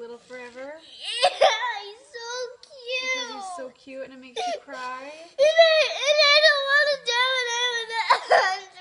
little forever? Yeah, he's so cute. Because he's so cute and it makes you cry? And I don't want to die when I'm